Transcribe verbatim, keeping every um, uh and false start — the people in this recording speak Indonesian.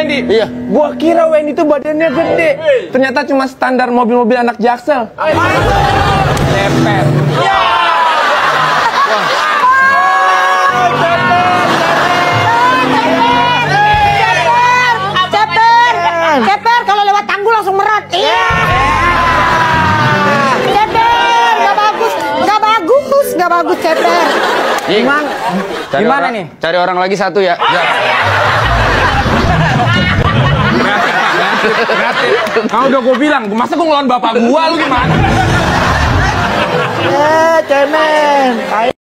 Wendy. Iya. Gua kira Wendy itu badannya gede. Ternyata cuma standar mobil-mobil anak Jaksel. Cepet. Ceper, kalau lewat tanggul langsung merat. Iya. Ceper, nggak bagus, nggak bagus, nggak bagus Ceper. Gimana? Cari Gimana orang, nih? Cari orang lagi satu ya. Ya. Kau udah gue bilang, masa gue ngelawan bapak gua, lu gimana? Eh, cemen.